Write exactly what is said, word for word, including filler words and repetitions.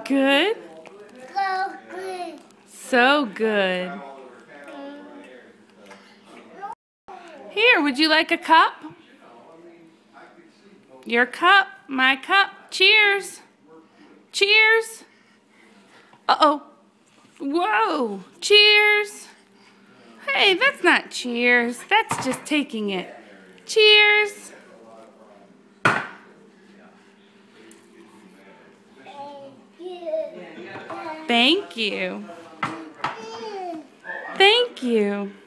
good? So good. So good. Here, would you like a cup? Your cup, my cup. Cheers. Cheers. Uh-oh. Whoa. Cheers. Hey, that's not cheers. That's just taking it. Cheers. Thank you. Thank you.